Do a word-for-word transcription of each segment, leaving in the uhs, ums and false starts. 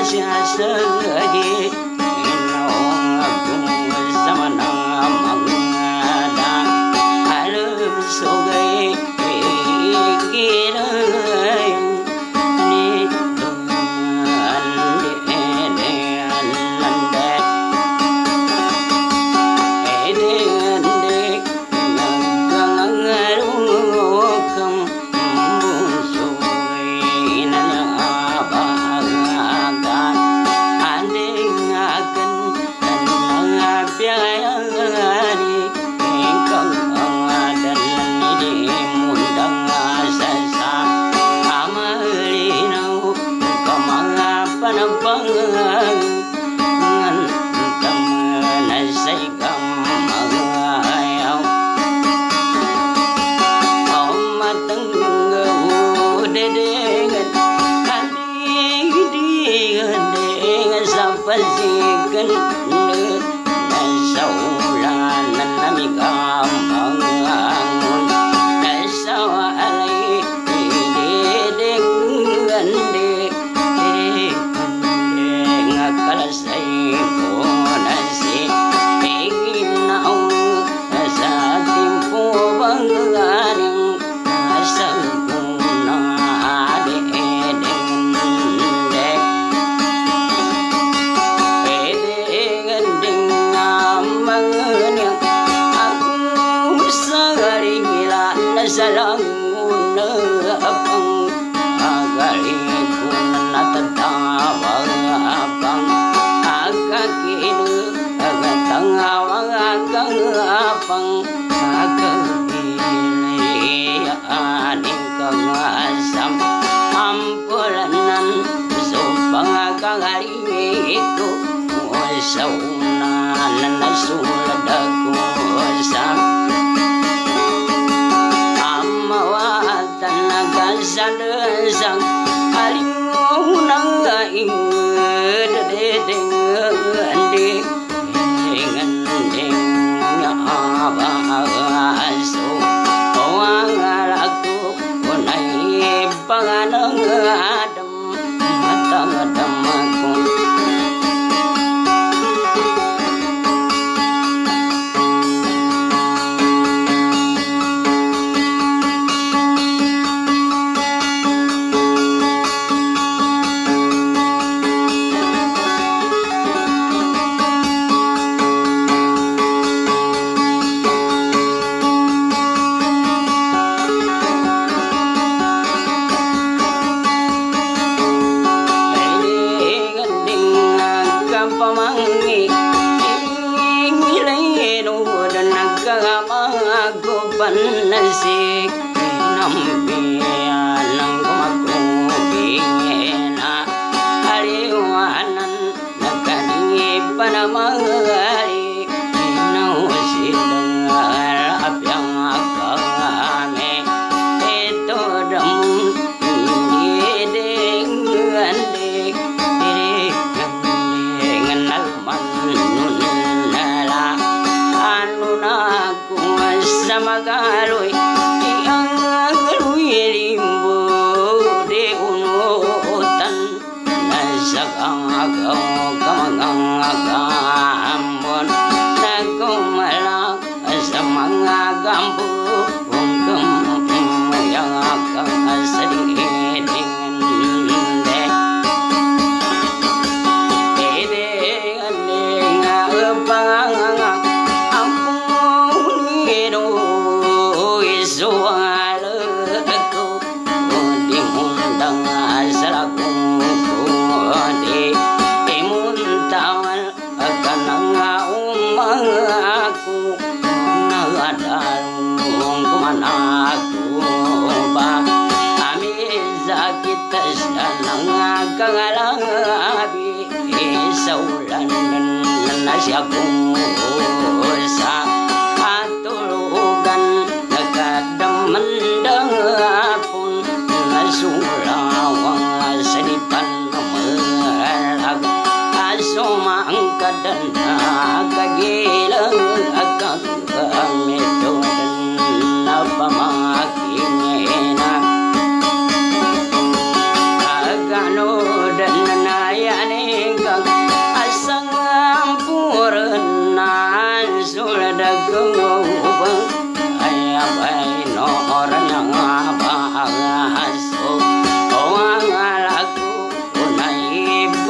Agano dan nana ya ne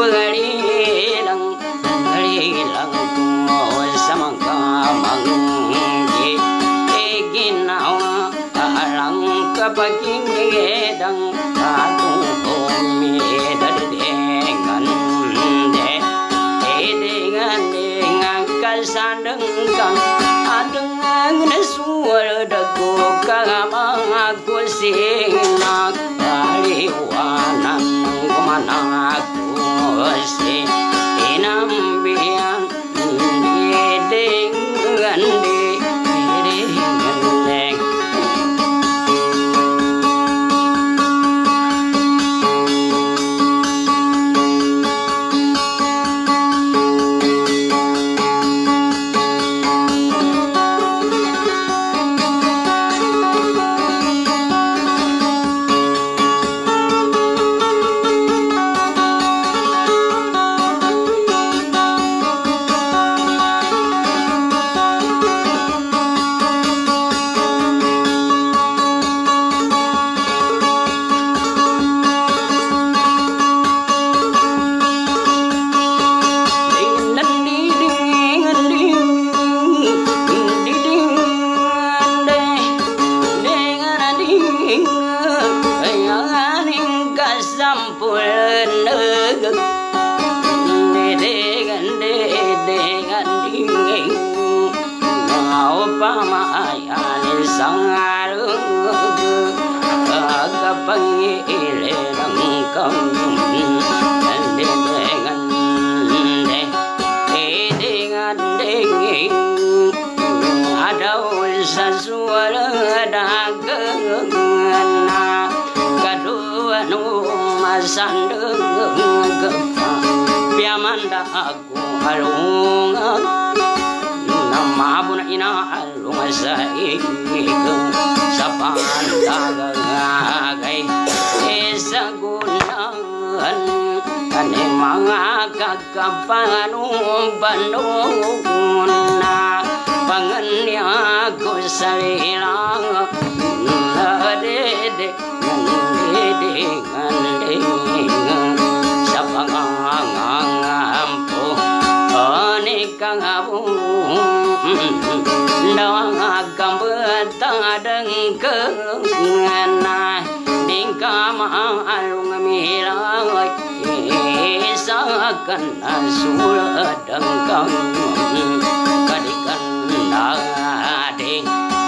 berilang berilang ko sa mga manggi iginawa alang kapagingidang atong kumidalidengan de edengan dengan kasandang kang adeng nasuwar dago kamang kusinak aliwanan kumanak kusi inambian edengan de edengan Piamanda aku alunga nama pun ina alunga saiki sapan tagagai esagunan ane mga kakapanu banuna panganya ko salilang adede ngande ngande sapangangampo anikang abung dawang agambetadeng kengana dingkama alung milang isakan asuladeng kang kadikan ding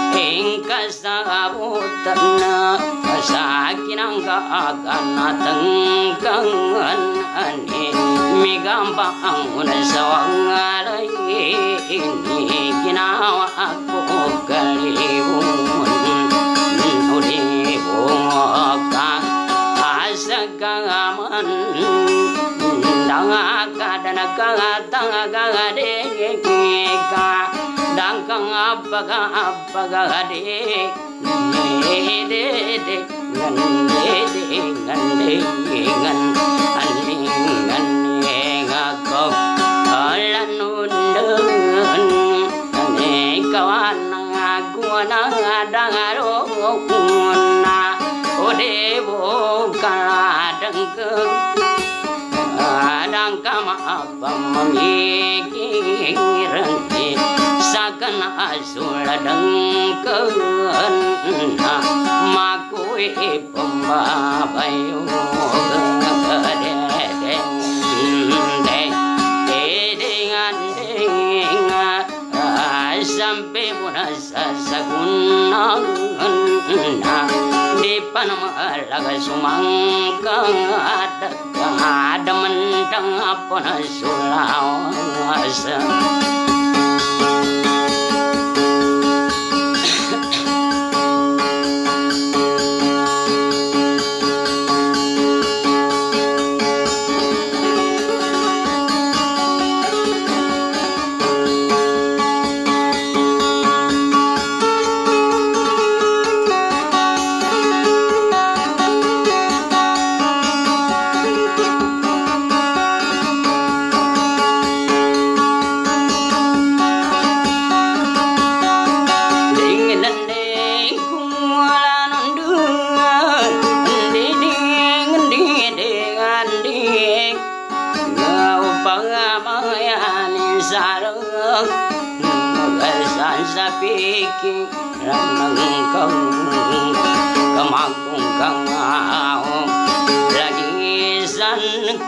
ingkasabutan sakinang kaganateng kangan ani migampang sawang alay ini ginawa ako kalibun ulibong ka asagaman dangakadanakangatangakadeka dangkang apaka-apaka-dek dede ngandede ngandengan aning-aning ako alanundan anekawan agwana dangarokuna odebo kaladengkeng adang kama abang mamikiranti sakan asuladeng kena makui pembabayu gedeng deng dengan dengan sampai munasa sagunang di panamalaga sumangkang ada ada mentang apa sulawasa pangamayanin sarang nagasan sa pikiran ng kang kamagong kangaong lagisan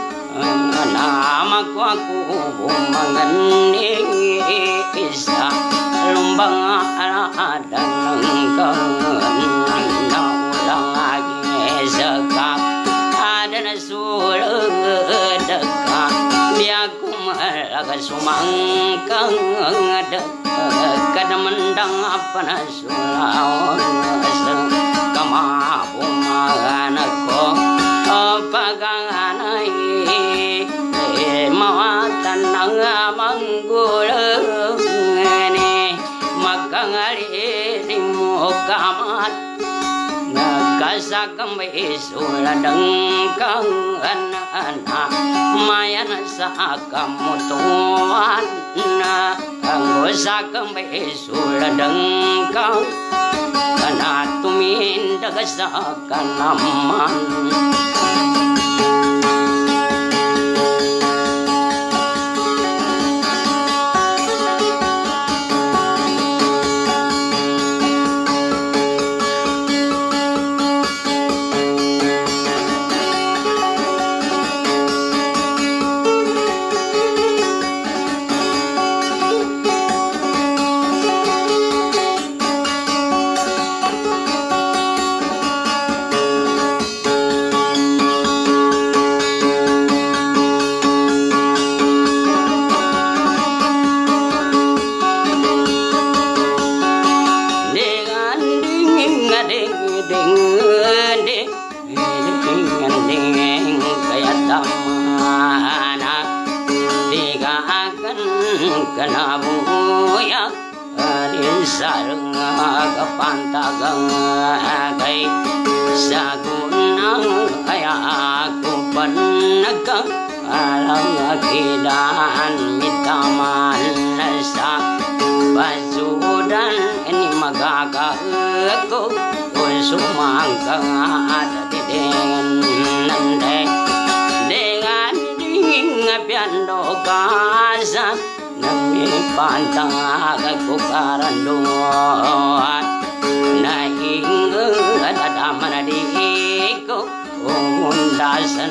nama ko ako bumanganing isa lumbang aladan ng kangan na ulang agi sa kap ada na sulad ka biya kumalaga sumangkang ada kadamandang apa na sulawon sa kamabumagan ako paganganay mawatan ng manggulong magkangalili mo kamat nagkasakang may suladang kang ana mayan sa kamutuan na ang usakang may suladang kang ana tumindag sa kanaman kanabuya adin sarang kapantagang kay sagunang kaya ako panagkang alang akidan mitaman sa pasudan ini magagago kung sumangkang adadidingan nande dengan dingin piano kasan nami pantang aku karanduan naing adadaman adiko undasan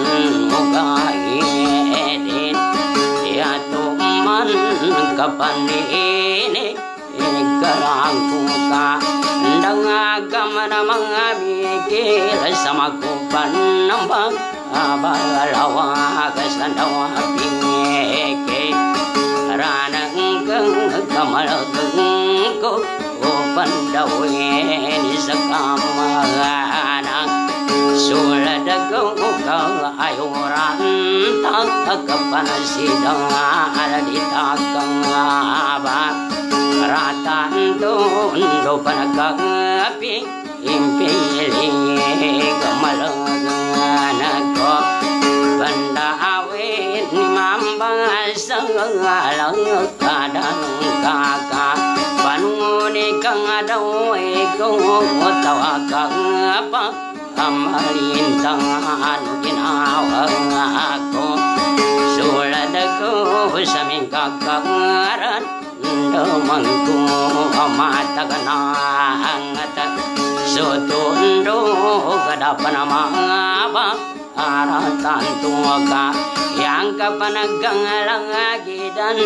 mugaidin ya tuman kapanini karangku ka ndang agamana mga mikir sama kupan nambang abalawa kasandawa pingeke ranang kang kamalageng ko pandawin sa kamanang sulad ko kaayuran tak kapanasidang aladita kang abat ratan tundo panagkapi impiling kamalagan ko bandawin ni mambang sangalang kadang kaka panuni kang adaw ikaw tawa kang apa kamalintang ano ginawa ako sulad ko sa ming kakaran damang ko amataganang at sutundo kadapan mga aratan tuwaga yang kapanaggangalang agidan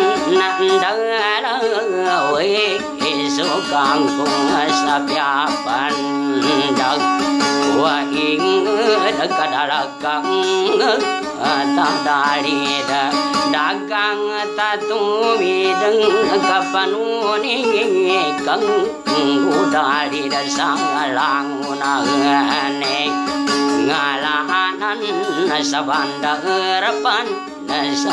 nandangalawi isukang kong sabiapan dag waing nagkadalagang tadalida dagang tatumidang kapanuning kang udalida sa langunang ngalahanan sa bandarapan sa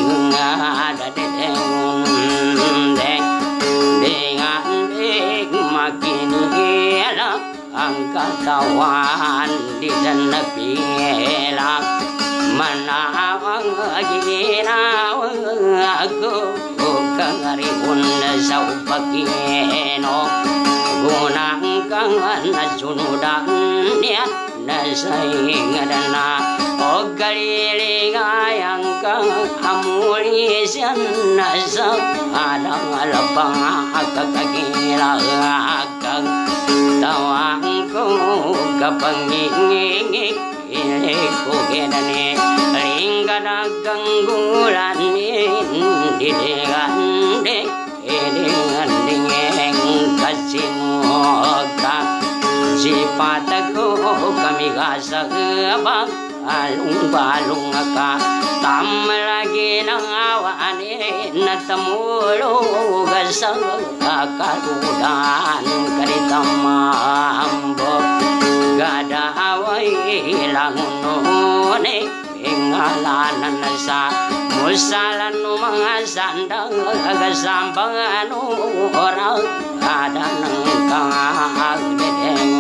ingadadideng dengan deg makinila ang katawan di dana pilak manawang ginawa ako kangariun sa upakino gunang kang nasunudan niya na sa ingadana o kaliligayang kang amuli sianasa adang lapang kakakilakang tawangku kapanginging iliku gedane lingkadagang gulanin didegande edingandingeng kasinoka sipataku kami gasagabang alung balung ka tam lagi nang awani natamulu gasang kakarudan karitamambo gada awai langunone ingalanan sa musalanu mga sandang agasampanganu orang ada nang kagedeng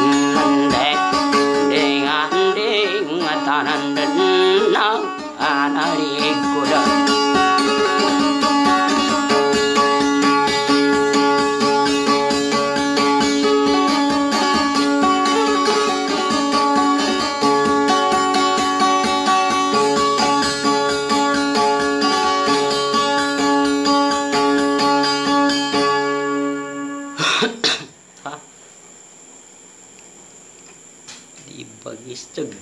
dengan ding tanan denang anari kuda Istug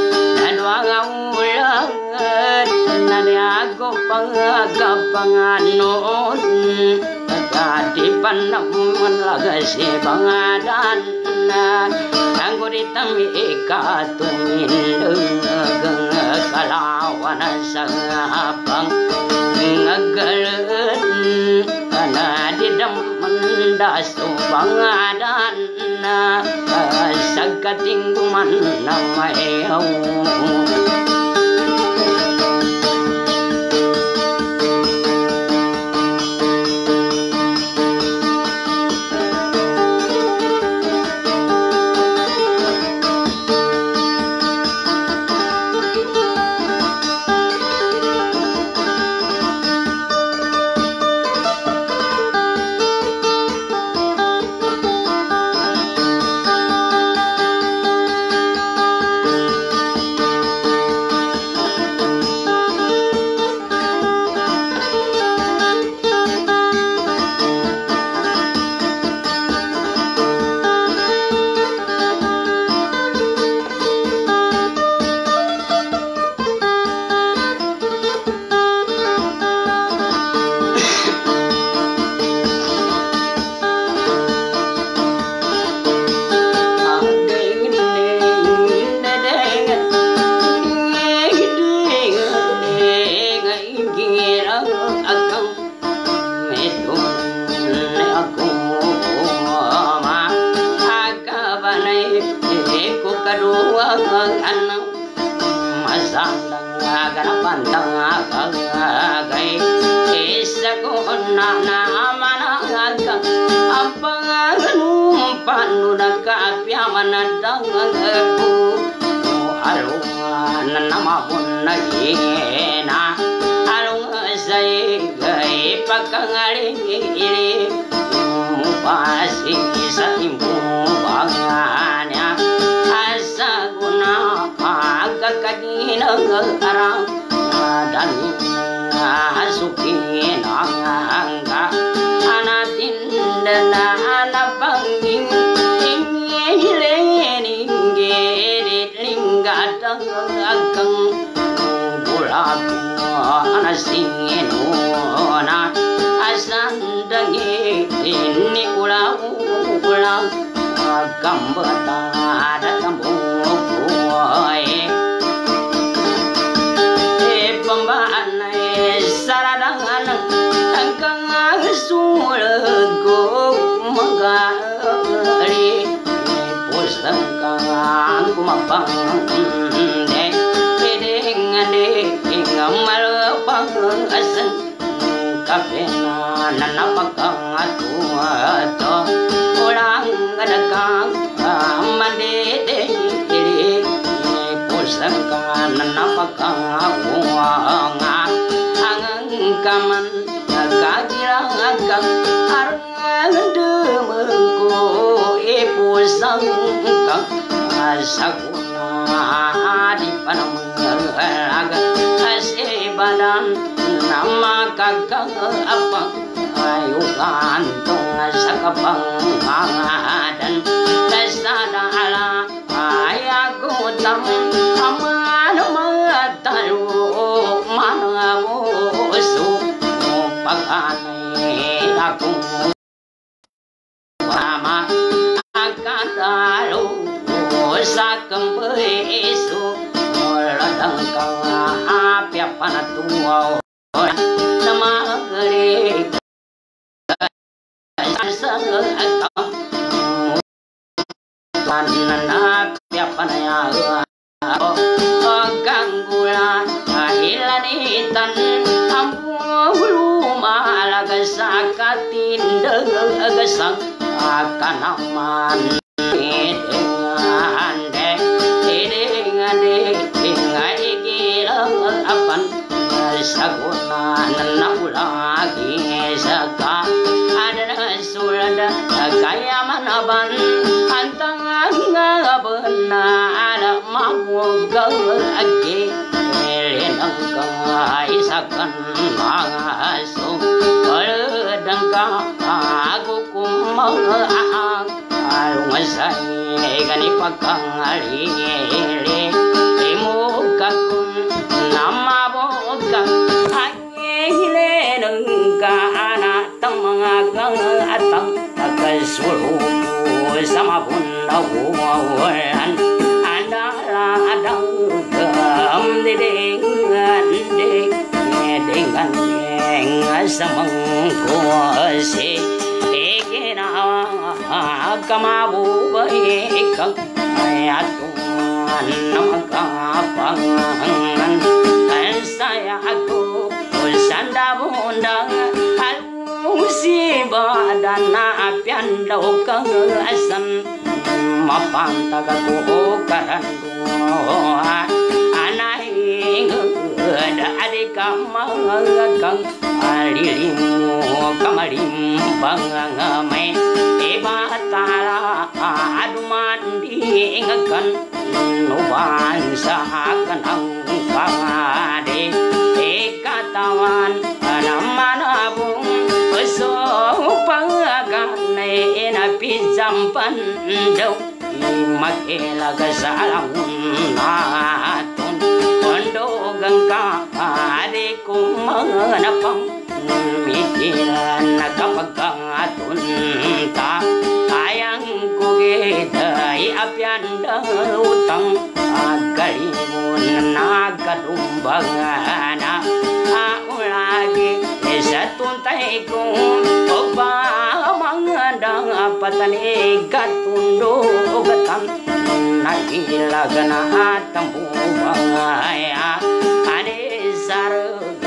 kapangan nun kadipan lagasi pangadan kanggo ditami katumindeng kalawan sapang ngagaleun kana didemen dasu pangadan sagatingguman namaew nama boga hanya hilang kana tamagang atang kasulu sama pun nawan andala adang gam dengan dengan samangkosi ekena kamabu baikang ayatuan namakapangan saya aku sanda bundang alusi badana piandau kang asan mapantagaku karandu anai ada adikamangang alilimu kamalim bangamai ebatala adumandi ngakan nuban sakan ang pangade ekatawan namanabung so pangagane na pizampan daw makela kasalamun natun pondogang ka ade kumanapang mikiran nakapagkangatun ta ayang kugiday apyanda utang agalimun nagadumbangana aulagi sa tuntay kong pagpamangandang patani katundo gatan nakilagana at ang bumaya anisar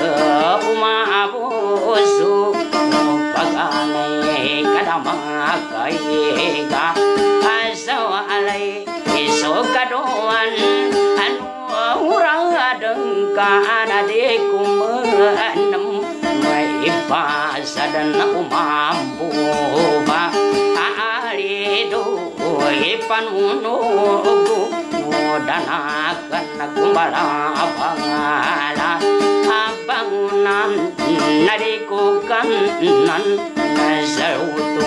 umabuso pag-alay kadamakay ka asawalay iso kaduan ano urang adeng ka anadikumanam ipasadan aku mampu ba alido ipan unugu danakan aku balapangala abangunan nadiku kanan nasautu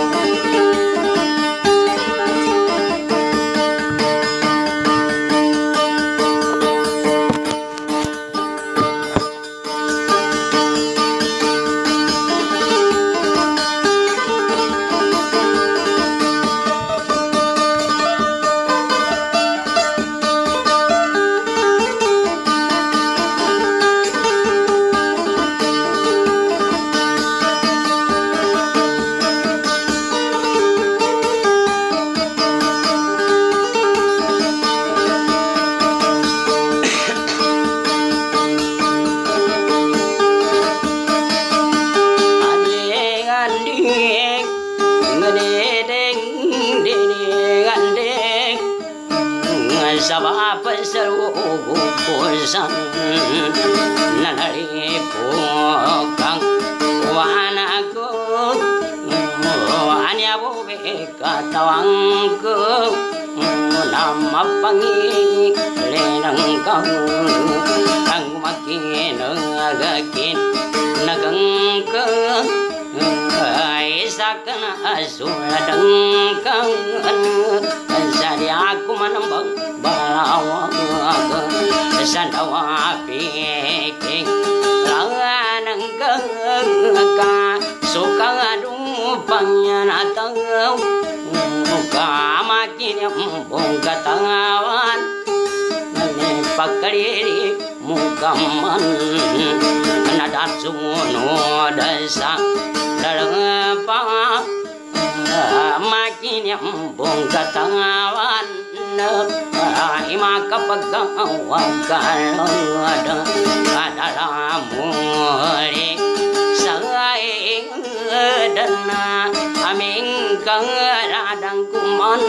nanaripukang wanaku katawang ko nama pangi lenang kau ang makin agakin nagang ka isakan asuladang kang sari aku manambang balawang sandawa piking langanang ka suka adupangnya natang kamakin yang katangawan pakadiri mukaman nadatsuno dasa dalang pa makin yang katangawan ima kapagawan kalada adalah muli saing dana aming kang radang kuman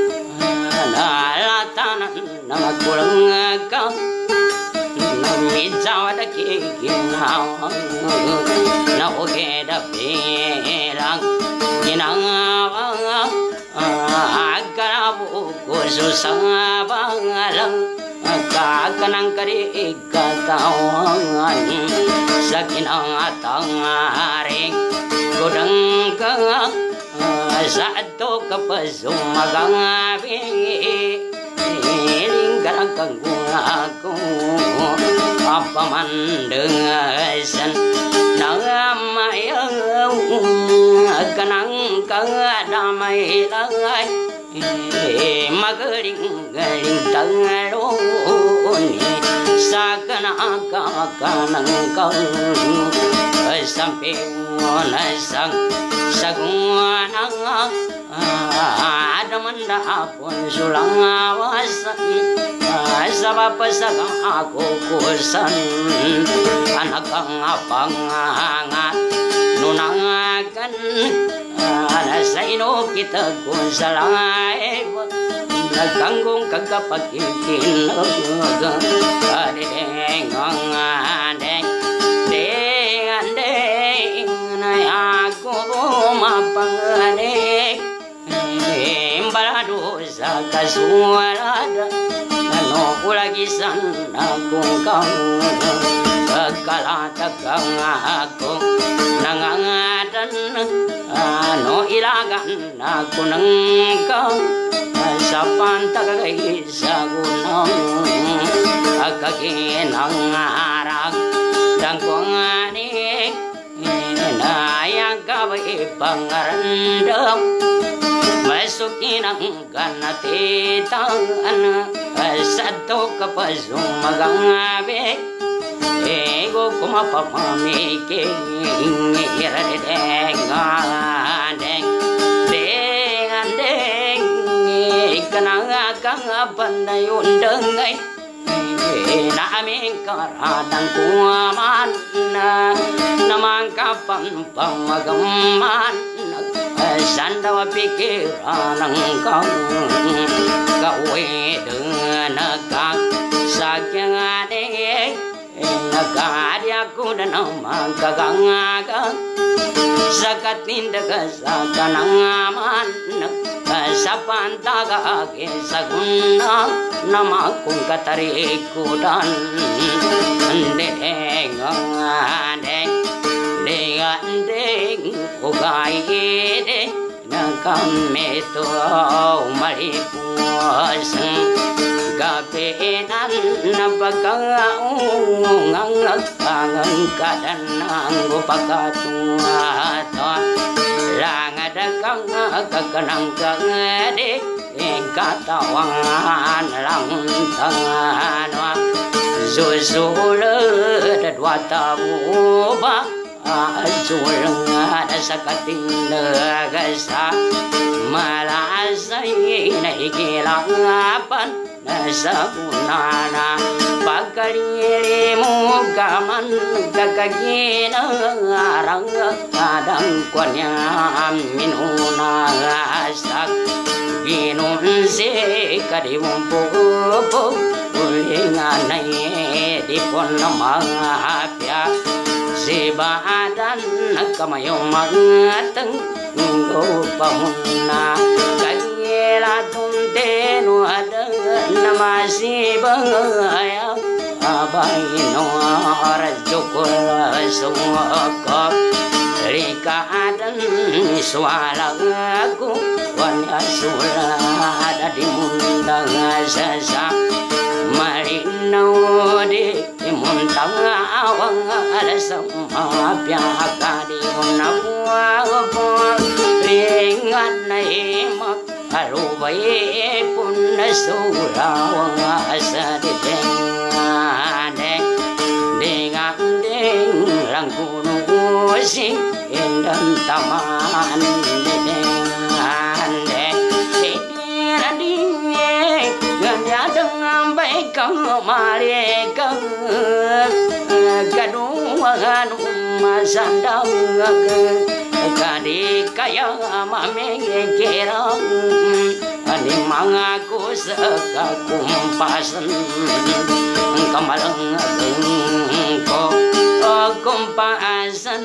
alatanan namakulang ka namijawa da kikinaw na oke da pirang ginangawang agarabu kususang bangalang kakanang kari katawan sa kinangatangaring kudang ka sa ato kapasumagang bingi linggarang kang ako apamandengasan nangamayang kanang kadamai lai magaling galing tangaloni sakana kanang kau sampai nasang sagunang ada manda pun sulang awasan sabab sagang aku kusan anak ang apangangat nunangakan ana sa ino kita kun salay nagkanggong kagapakikin adeng ang adeng deng adeng na ako mapanganek embalado sa kasualada ano ulagi sana kung kang kagkalatakang ako nangangadan ano ilagan ako ng kang sa pantagay sa gunang agaginang arag dan kong anik inayang kabay pangarandam masukin ang ganatitang sa to kapasumagang abik ego kumapapamiking iradeng adeng deng adeng kanang kang pandayon dengay naaming karadang kuaman namang kapan pamagaman sandawa pikiran ang kang kawe denakak sakyang adeng nagkarya ko na naman kagangagang sakat nindaga sa kanangaman sa pantagage sa guna nama kung katarikudan deng adeng deng deng ugaide nakamito malipos kapinan na pagkaungang nagpangang kadanang upakatungato langadakang kakanang kangade katawan lang tangano susulad dua tabu ba ajulang ada sa katindaga malasay na ikilangapan nasa kunana pagkalili mo kaman kakaginarang kadang kwanya minunasak ginunsi kadiwumpupo ulinganay di pon na mga apya si badan nagkamayong mangatang gopamuna kagila tunteno ada namasibaya abay no arjukul sumokop rikaadan swalagu wanya sulada di mundang sasa marinaw di muntang awang alasam apyaka di unapuwa ringan na imak arubay pun surawang asa di deng dengan deng langkuno sing indang taman di dengan deng ding ganya dengan baik mereka gadungan masandang kadi kaya mamengkerang ani mangaku sekakumpasan kamalang ko kumpasan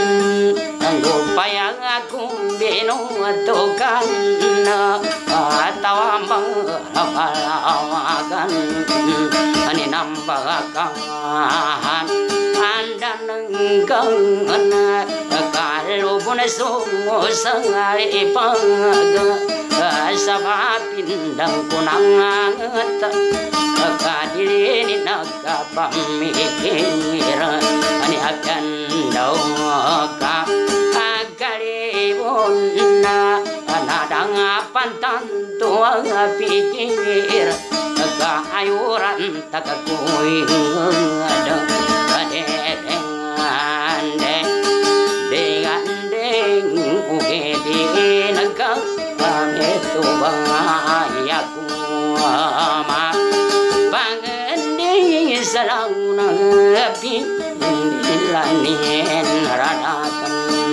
upaya aku binutukan atau menghalalkan ani nambakan anda nenggang kalau pun semua sengai pang sabab pindang kunangat kadiri nak pamikir ani akan doa pantan tua pikir keayuran tak kuing ada dengan deng dengan deng uge di negara kami tu bahaya kuma pangendi sarang nabi dilanin radatan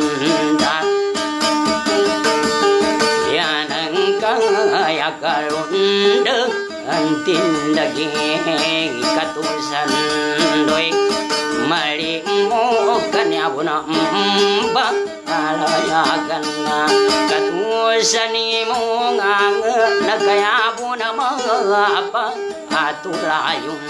ya kalunda antin daging katusan doi malimu kanya buna mbak alayakan katusan imu ngang nakaya buna apa atulayun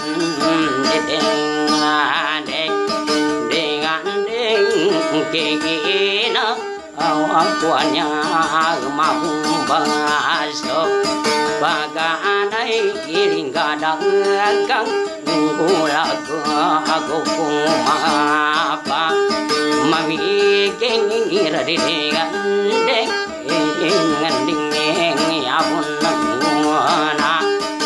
dengan deng dengan deng kegina awakuannya mahu bahasa baganai giring gadang kang gula aku kumapa mami kengir di dengan deng dengan dingeng abun nanguna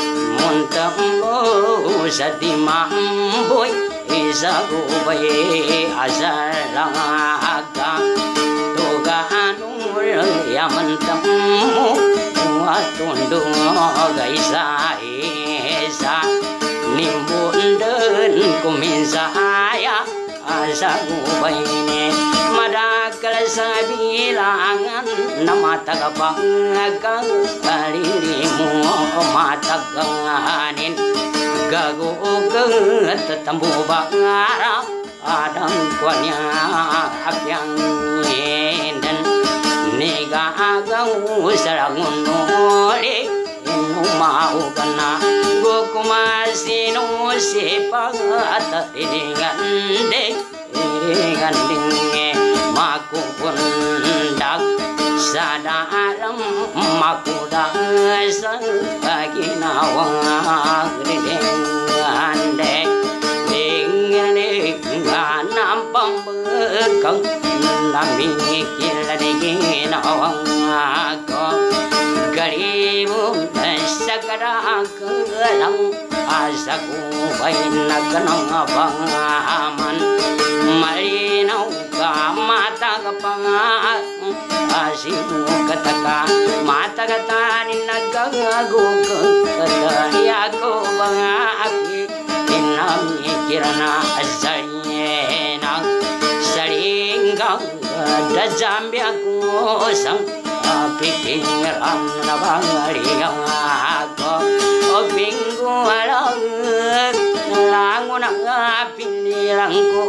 muntamu sadimamboy isagu bayi azalaga ya mentemu watundu gaisa esa nimbun den kumin saya asa gubaine madakal sabilangan nama tagapangagang kalilimu mata ganganin gagu ketambu bangara adang kuanya apiang dan niga agang sarangun noli inu mau kena gokumasinu sipang ata dengan deng dengan denge maku pundak sadaram maku dasar bagi nawang dengan deng dengan dengan nampang bekang nami kira dingin awang aku garibu sakara kelang asaku baina kenang abang aman marinau kamata kapang asimu kataka mata kata ninagagu kata yaku bang aki inami kirana asayena saringgang da jambia kusang pikiran na bangariang ako o pinggu alang langon ang pinirang ko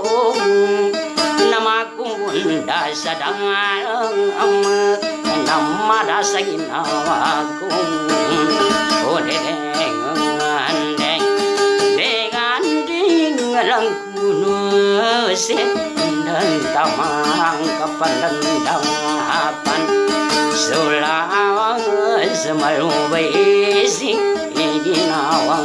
namakunda sa dangalang ang namada sa ginawa ko o dengan deng dengan ding alang kuno dan tamang kapandandapan sulawang semalubesi ginawa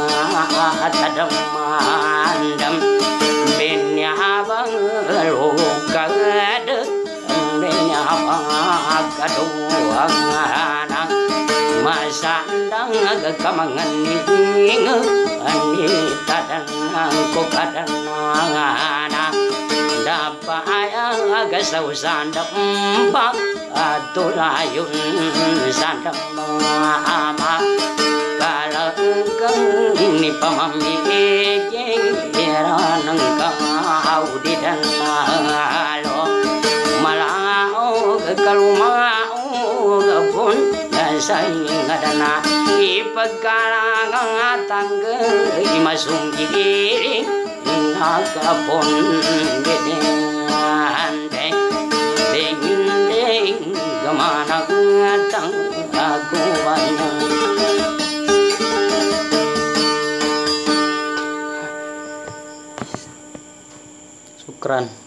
tadamandam benyabang lukad benyabang kaduang anak masandang kekamangan ning ani tadanang ko kadanang dapayang agasaw sandang bak atulayun sandang ama kalangkang ni pamamiging iranang kaudi dan malo malao kalumao gapun saing adana ipagkalangang tangga imasung giring nakapon dengan deng deng deng kemana ngatang aku banyak syukran.